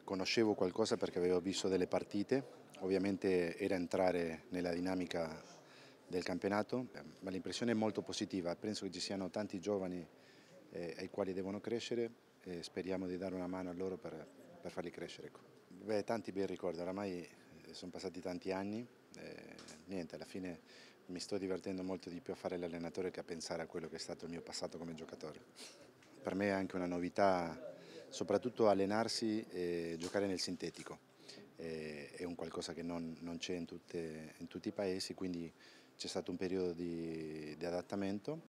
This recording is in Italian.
Conoscevo qualcosa perché avevo visto delle partite, ovviamente era entrare nella dinamica del campionato, ma l'impressione è molto positiva, penso che ci siano tanti giovani ai quali devono crescere e speriamo di dare una mano a loro per farli crescere. Ecco. Beh, tanti bei ricordi, oramai sono passati tanti anni, niente, alla fine mi sto divertendo molto di più a fare l'allenatore che a pensare a quello che è stato il mio passato come giocatore. Per me è anche una novità, soprattutto allenarsi e giocare nel sintetico. È un qualcosa che non c'è in tutti i paesi, quindi c'è stato un periodo di adattamento